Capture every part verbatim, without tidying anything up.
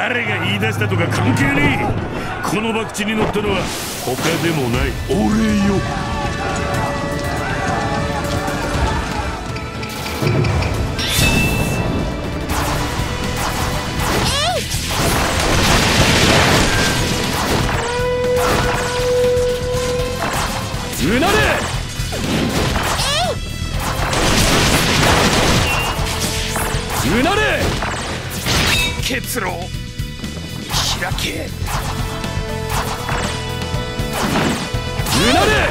誰が言い出したとか関係ねえ。この博打に乗ったのは他でもない俺よ。 うなれ。うなれ。 結露開け。 うなれ。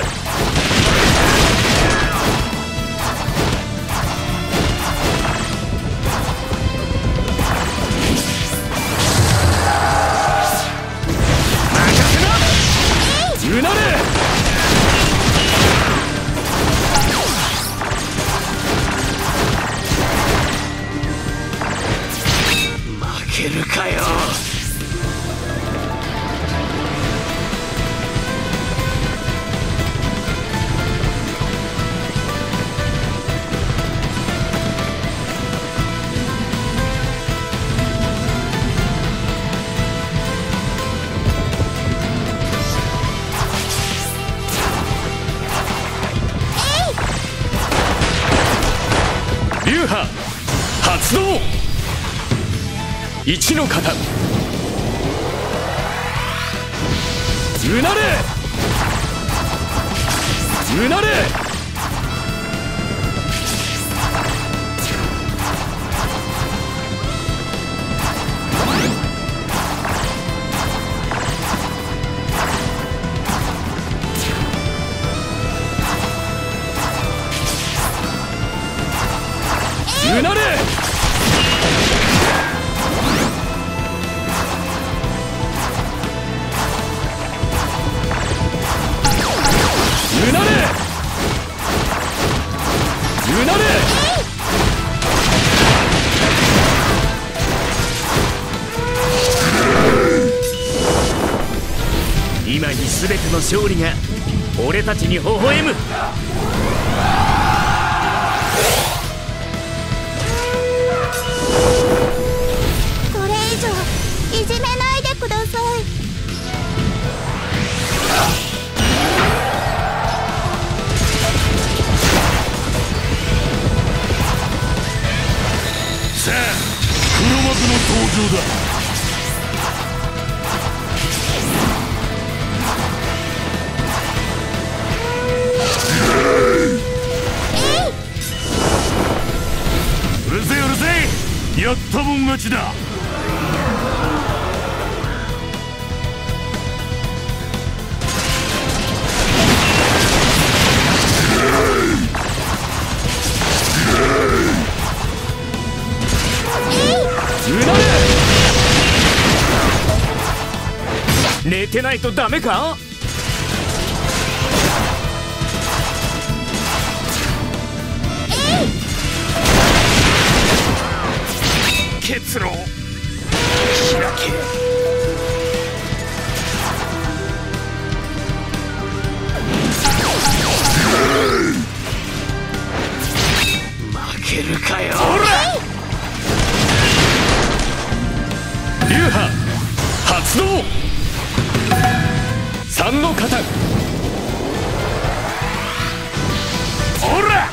うなれ。 負けるかよ。 流派発動。一の型。うなれ。うなれ。うなれ。うなれ。うなれ。 今に全ての勝利が俺たちに微笑む。 これ以上いじめないでください。 さあ黒幕の登場だ。うるせえうるせえ。やったもん勝ちだ。 うなれ。 寝てないとダメか。 結露開け。負けるかよ。 ほら流派発動。三の型。 ほら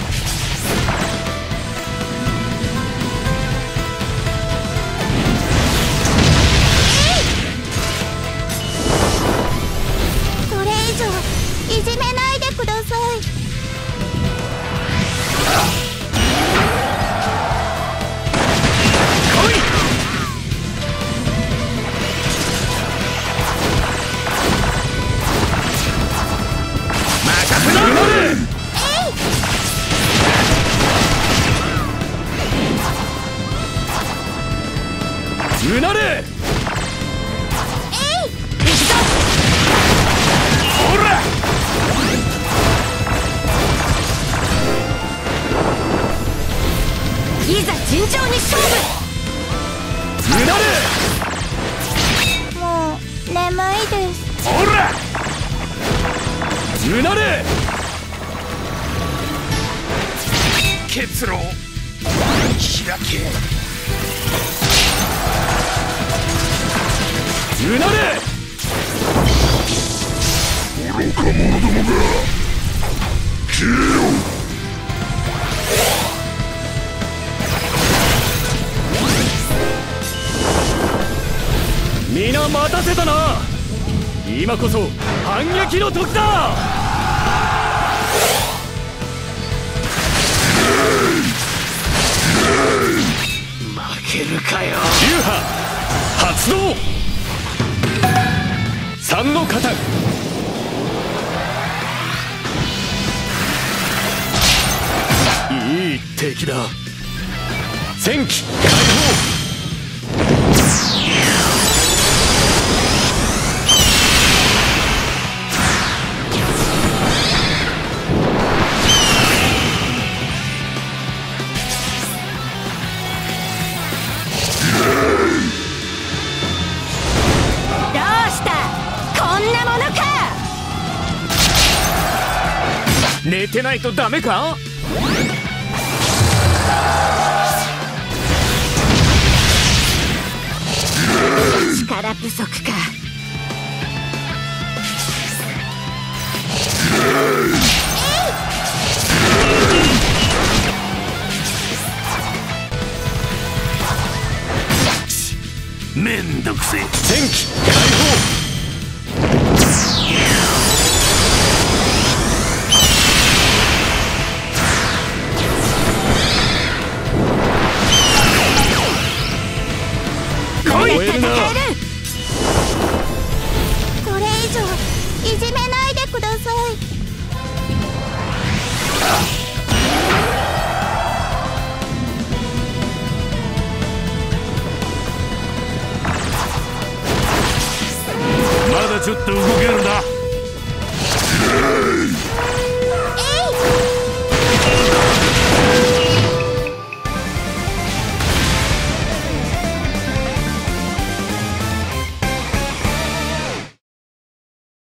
これ以上いじめないでください。 来い。うなれ。うなれ。 ほらいざ尋常に勝負。 うなれ。 もう眠いです。 ほらうなれ。 結露開け。 うなれ愚か者どもが消えよ。 皆待たせたな。今こそ反撃の時だ。 負けるかよ。 流派発動。三の型。いい敵だ。戦機解放。 寝てないとダメか？ 力不足か。 めんどくせえ。 戦機解放。 戦える。これ以上いじめないでください。 まだちょっと動けるな。